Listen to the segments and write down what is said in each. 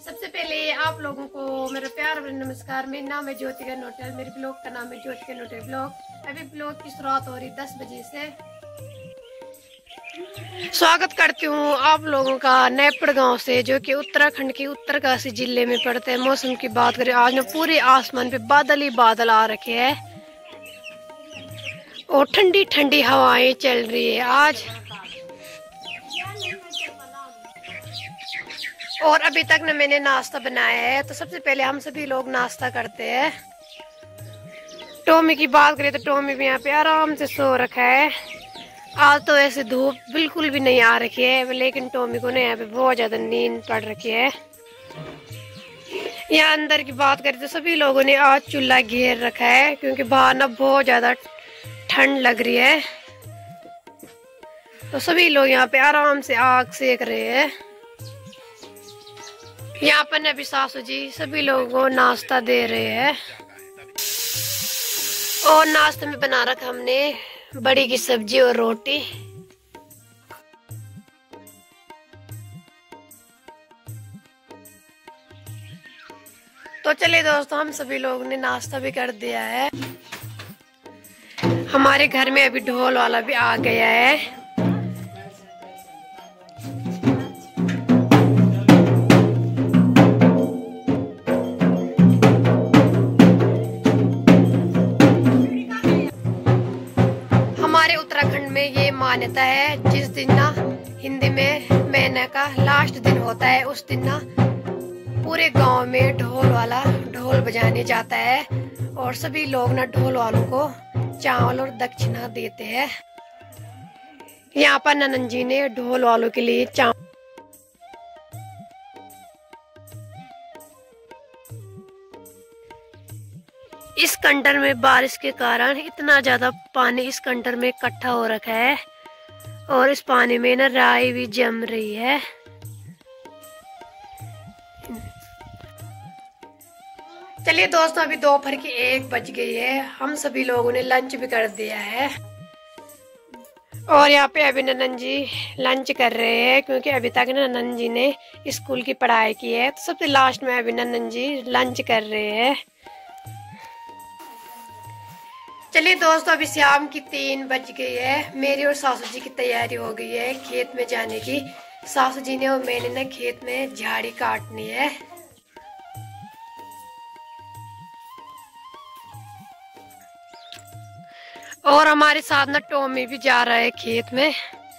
सबसे पहले आप लोगों को मेरा प्यार भरा नमस्कार। मेरा नाम है ज्योतिका नोटल। मेरे ब्लॉग का नाम है ज्योतिका नोटल ब्लॉग। अभी ब्लॉग की शुरुआत हो रही 10 बजे से। स्वागत करती हूँ आप लोगों का नेपड़ गांव से, जो कि उत्तराखंड के उत्तरकाशी जिले में पड़ता है। मौसम की बात करें, आज ना पूरे आसमान पे बादल ही बादल आ रखे हैं और ठंडी ठंडी हवाएं चल रही है आज। और अभी तक ना मैंने नाश्ता बनाया है, तो सबसे पहले हम सभी लोग नाश्ता करते हैं। टॉमी की बात करें तो टॉमी भी यहाँ पे आराम से सो रखा है। आज तो ऐसे धूप बिल्कुल भी नहीं आ रखी है, लेकिन टॉमी को ना यहाँ पे बहुत ज्यादा नींद पड़ रखी है। यहाँ अंदर की बात करें तो सभी लोगों ने आज चूल्हा घेर रखा है, क्योंकि बाहर ना बहुत ज्यादा ठंड लग रही है। तो सभी लोग यहाँ पे आराम से आग सेक रहे हैं। यहाँ पर अभी सासू जी सभी लोगों को नाश्ता दे रहे हैं। और नाश्ते में बना रखा हमने बड़ी की सब्जी और रोटी। तो चलिए दोस्तों, हम सभी लोगों ने नाश्ता भी कर दिया है। हमारे घर में अभी ढोल वाला भी आ गया है। हमारे उत्तराखंड में ये मान्यता है, जिस दिन ना हिंदी में महीने का लास्ट दिन होता है, उस दिन ना पूरे गांव में ढोल वाला ढोल बजाने जाता है और सभी लोग ना ढोल वालों को चावल और दक्षिणा देते हैं। यहाँ पर ननन जी ने ढोल वालों के लिए चावल। इस कंटर में बारिश के कारण इतना ज्यादा पानी इस कंटर में इकट्ठा हो रखा है और इस पानी में ना राई भी जम रही है। चलिए दोस्तों, अभी दोपहर की 1 बज गई है। हम सभी लोगों ने लंच भी कर दिया है और यहाँ पे अभी ननन जी लंच कर रहे हैं, क्योंकि अभी तक ननन जी ने स्कूल की पढ़ाई की है। तो सबसे लास्ट में अभी ननन जी लंच कर रहे हैं। चलिए दोस्तों, अभी शाम की 3 बज गई है। मेरी और सासू जी की तैयारी हो गई है खेत में जाने की। सासू जी ने और मैंने ना खेत में झाड़ी काटनी है। और हमारे साथ ना टॉमी भी जा रहा है खेत में।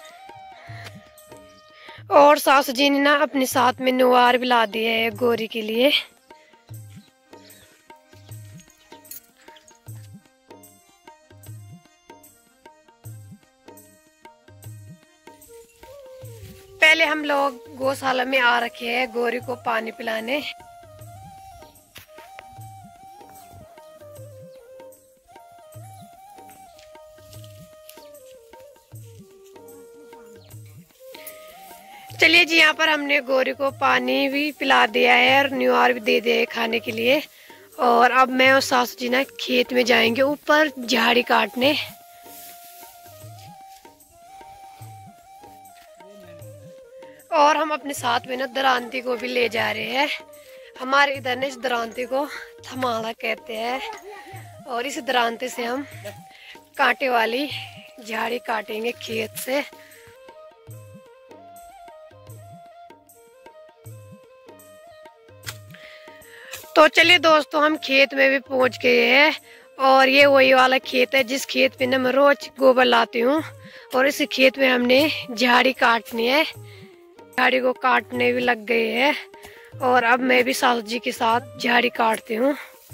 और सासू जी ने ना अपने साथ में नुआर भी ला दिया है गोरी के लिए। पहले हम लोग गौशाला में आ रखे हैं गोरी को पानी पिलाने। चलिए जी, यहाँ पर हमने गोरी को पानी भी पिला दिया है और न्यूआर भी दे दिया है खाने के लिए। और अब मैं और सासू जी ना खेत में जाएंगे ऊपर झाड़ी काटने। और हम अपने साथ में ना दरांती को भी ले जा रहे हैं। हमारे इधर ने इस दरांती को थमाड़ा कहते हैं और इस दरांती से हम कांटे वाली झाड़ी काटेंगे खेत से। तो चलिए दोस्तों, हम खेत में भी पहुंच गए हैं और ये वही वाला खेत है जिस खेत में ना मैं रोज गोबर लाती हूँ। और इस खेत में हमने झाड़ी काटनी है। झाड़ी को काटने भी लग गए हैं और अब मैं भी सासू जी के साथ झाड़ी काटती हूँ।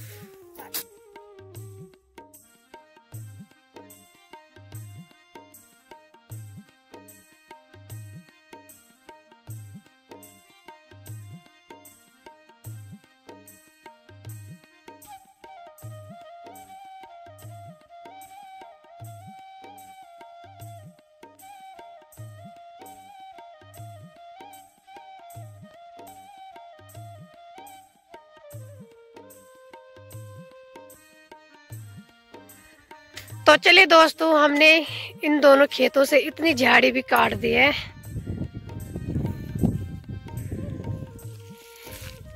तो चलिए दोस्तों, हमने इन दोनों खेतों से इतनी झाड़ी भी काट दी है।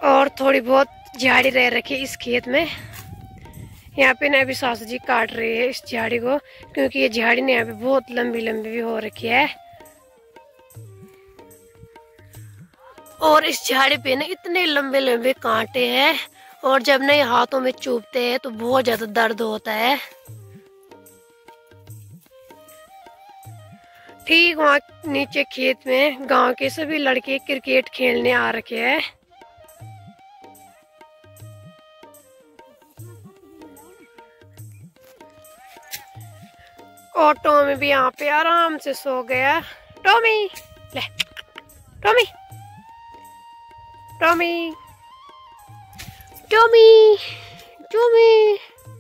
और थोड़ी बहुत झाड़ी रह रखी है इस खेत में। यहाँ पे ना अभी सासू जी काट रही है इस झाड़ी को, क्योंकि ये झाड़ी ना यहाँ पे बहुत लंबी लंबी भी हो रखी है। और इस झाड़ी पे ना इतने लंबे लंबे कांटे हैं, और जब ना ये हाथों में चुभते हैं तो बहुत ज्यादा दर्द होता है। ठीक वहाँ नीचे खेत में गांव के सभी लड़के क्रिकेट खेलने आ रखे हैं। और टॉमी भी यहाँ पे आराम से सो गया। टॉमी ले, टॉमी टॉमी टॉमी टॉमी।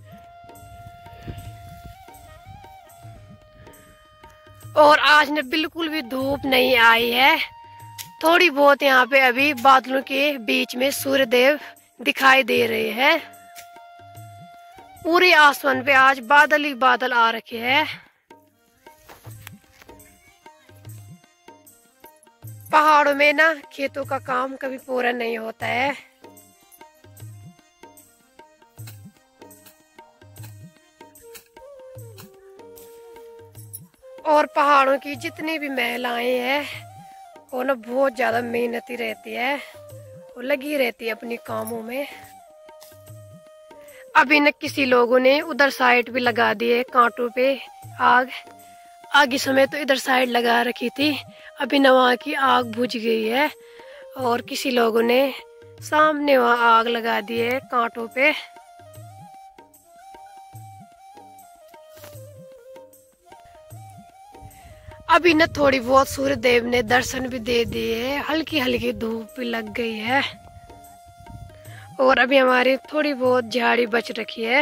और आज ने बिल्कुल भी धूप नहीं आई है। थोड़ी बहुत यहाँ पे अभी बादलों के बीच में सूर्य देव दिखाई दे रहे हैं। पूरे आसमान पे आज बादल ही बादल आ रखे हैं। पहाड़ों में ना खेतों का काम कभी पूरा नहीं होता है। और पहाड़ों की जितनी भी महिलाएं हैं वो ना बहुत ज्यादा मेहनती रहती है, वो लगी रहती है अपने कामों में। अभी न किसी लोगों ने उधर साइड भी लगा दिए कांटों पे आग। आगे समय तो इधर साइड लगा रखी थी, अभी न वहाँ की आग बुझ गई है। और किसी लोगों ने सामने वहाँ आग लगा दी है कांटों पे। अभी न थोड़ी बहुत सूर्य देव ने दर्शन भी दे दिए, हल्की हल्की धूप भी लग गई है। और अभी हमारी थोड़ी बहुत झाड़ी बच रखी है।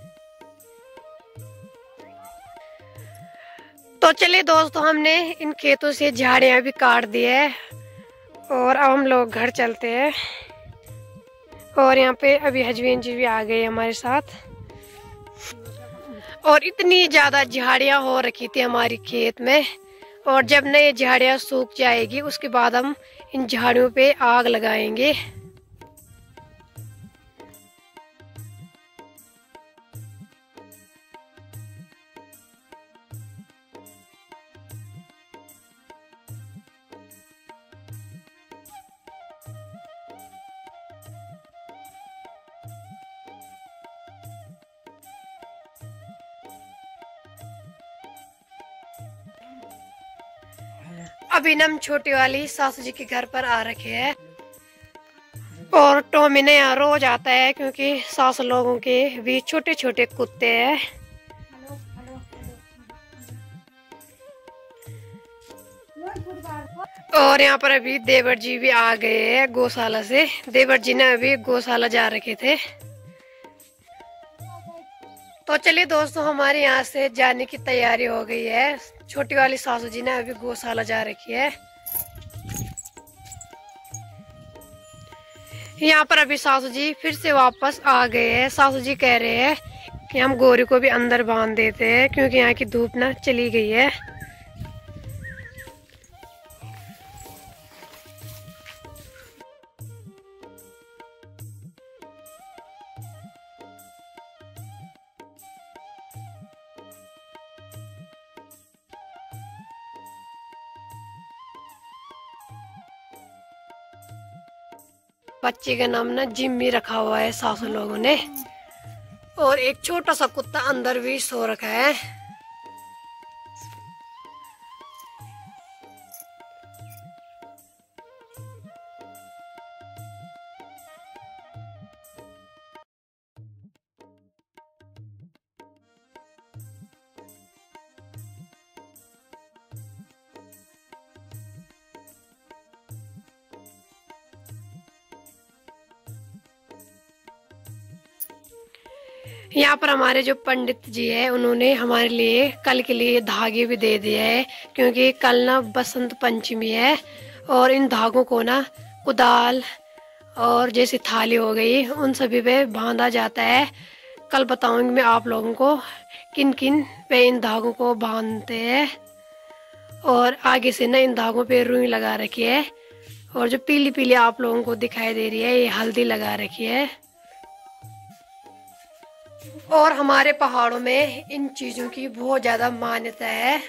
तो चलिए दोस्तों, हमने इन खेतों से झाड़ियां भी काट दी है और अब हम लोग घर चलते हैं। और यहाँ पे अभी हजबेन जी भी आ गए हमारे साथ। और इतनी ज्यादा झाड़ियां हो रखी थी हमारी खेत में, और जब न ये झाड़ियां सूख जाएगी उसके बाद हम इन झाड़ियों पे आग लगाएंगे। अभी हम छोटी वाली सासू जी के घर पर आ रखे हैं। और टॉमी ने यहाँ रोज आता है, क्योंकि सास लोगों के भी छोटे छोटे कुत्ते हैं। और यहाँ पर अभी देवर जी भी आ गए हैं गौशाला से। देवर जी ने अभी गौशाला जा रखे थे। तो चलिए दोस्तों, हमारे यहाँ से जाने की तैयारी हो गई है। छोटी वाली सासू जी ने अभी गौशाला जा रखी है। यहाँ पर अभी सासू जी फिर से वापस आ गए हैं। सासू जी कह रहे हैं कि हम गोरी को भी अंदर बांध देते हैं, क्योंकि यहाँ की धूप ना चली गई है। बच्चे का नाम ना जिम्मी रखा हुआ है सासू लोगों ने। और एक छोटा सा कुत्ता अंदर भी सो रखा है। यहाँ पर हमारे जो पंडित जी है उन्होंने हमारे लिए कल के लिए धागे भी दे दिए है, क्योंकि कल ना बसंत पंचमी है। और इन धागों को ना कुदाल और जैसे थाली हो गई उन सभी पे बांधा जाता है। कल बताऊंगी मैं आप लोगों को किन किन पे इन धागों को बांधते हैं। और आगे से ना इन धागों पे रुई लगा रखी है। और जो पीली पीली आप लोगों को दिखाई दे रही है ये हल्दी लगा रखी है। और हमारे पहाड़ों में इन चीजों की बहुत ज्यादा मान्यता है।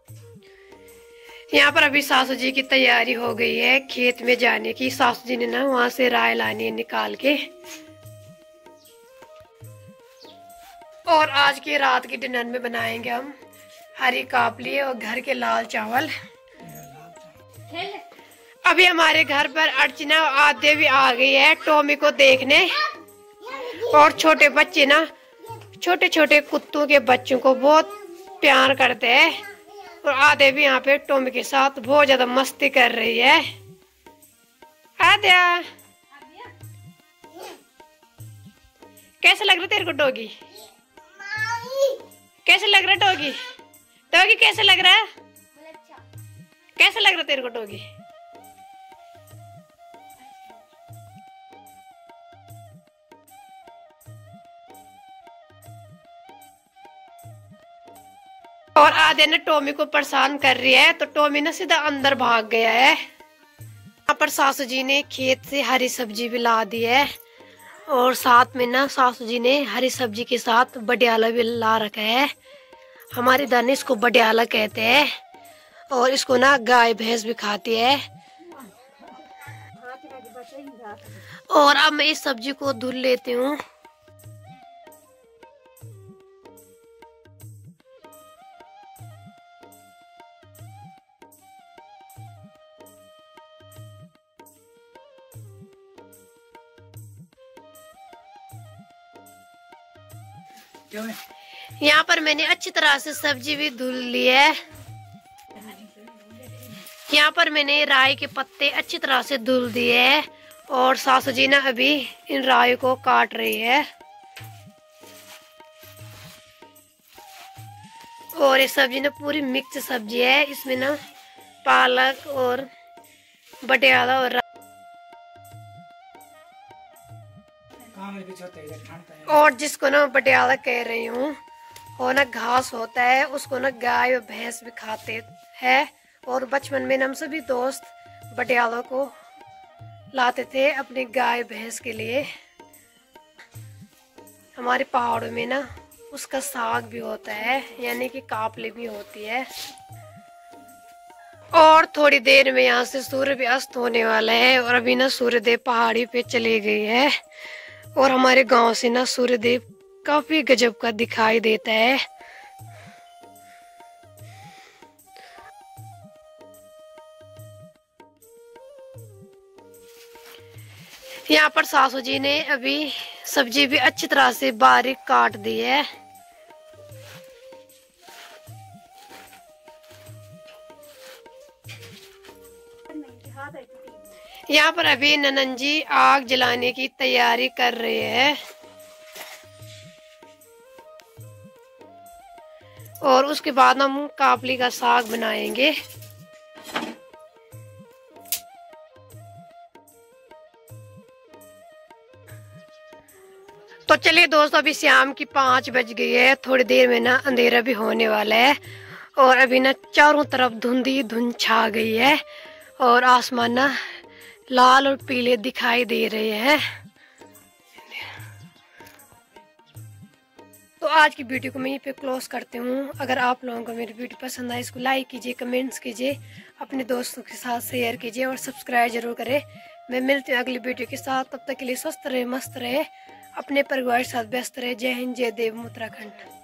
यहाँ पर अभी सासू जी की तैयारी हो गई है खेत में जाने की। सासू जी ने ना वहां से राय लानी है निकाल के। और आज की रात के डिनर में बनाएंगे हम हरी कापली और घर के लाल चावल। अभी हमारे घर पर अर्चना और आद्य भी आ गई है टॉमी को देखने। और छोटे बच्चे ना छोटे छोटे कुत्तों के बच्चों को बहुत प्यार करते हैं। और आद्या भी यहाँ पे टॉमी के साथ बहुत ज्यादा मस्ती कर रही है। आद्या कैसे लग रहा तेरे को डॉगी? कैसे लग रहा डॉगी? डॉगी कैसे लग रहा है? कैसे लग रहा तेरे को डॉगी? और आद्या ने टॉमी को परेशान कर रही है तो टॉमी ने सीधा अंदर भाग गया है। यहाँ पर सासू जी ने खेत से हरी सब्जी भी ला दी है। और साथ में ना सासू जी ने हरी सब्जी के साथ बडियाला भी ला रखा है। हमारे इधर ने इसको बडियाला कहते हैं। और इसको ना गाय भैंस भी खाती है। और अब मैं इस सब्जी को धुल लेती हूँ। यहाँ पर मैंने अच्छी तरह से सब्जी भी धुल ली है। यहाँ पर मैंने राई के पत्ते अच्छी तरह से धुल दिए हैं। और सासू जी ना अभी इन राई को काट रही है। और ये सब्जी ना पूरी मिक्स सब्जी है। इसमें ना पालक और बडियाला और जिसको ना बडियाला कह रही हूँ वो ना घास होता है। उसको ना गाय और भैंस भी खाते हैं। और बचपन में हम सभी दोस्त बडियाला को लाते थे अपने गाय भैंस के लिए। हमारे पहाड़ों में ना उसका साग भी होता है यानी कि कापली भी होती है। और थोड़ी देर में यहाँ से सूर्य भी अस्त होने वाला है। और अभी ना सूर्यदेव पहाड़ी पे चले गई है। और हमारे गांव से ना सूर्यदेव काफी गजब का दिखाई देता है। यहाँ पर सासू जी ने अभी सब्जी भी अच्छी तरह से बारीक काट दी है। यहाँ पर अभी ननन जी आग जलाने की तैयारी कर रहे हैं। और उसके बाद हम कापली का साग बनाएंगे। तो चलिए दोस्तों अभी शाम की 5 बज गई है। थोड़ी देर में ना अंधेरा भी होने वाला है। और अभी ना चारों तरफ धुंधी धुंध छा गई है। और आसमान ना लाल और पीले दिखाई दे रहे हैं। तो आज की वीडियो को मैं यहीं पे क्लोज करती हूँ। अगर आप लोगों को मेरी वीडियो पसंद आए इसको लाइक कीजिए, कमेंट्स कीजिए, अपने दोस्तों के साथ शेयर कीजिए और सब्सक्राइब जरूर करें। मैं मिलती हूँ अगली वीडियो के साथ। तब तक के लिए स्वस्थ रहे, मस्त रहे, अपने परिवार के साथ व्यस्त रहे। जय हिंद, जय देव उत्तराखंड।